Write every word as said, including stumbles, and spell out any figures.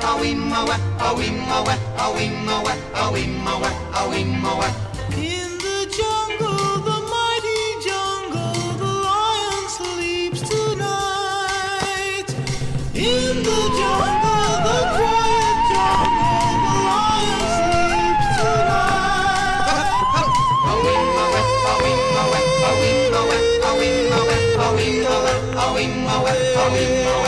Awimoa, Awimoa, Awimoa, Awimoa, Awimoa. In the jungle, the mighty jungle, the lion sleeps tonight. In the jungle, the quiet jungle, the lion sleeps tonight. Awimoa, Awimoa, Awimoa, Awimoa, Awimoa, Awimoa, Awimoa.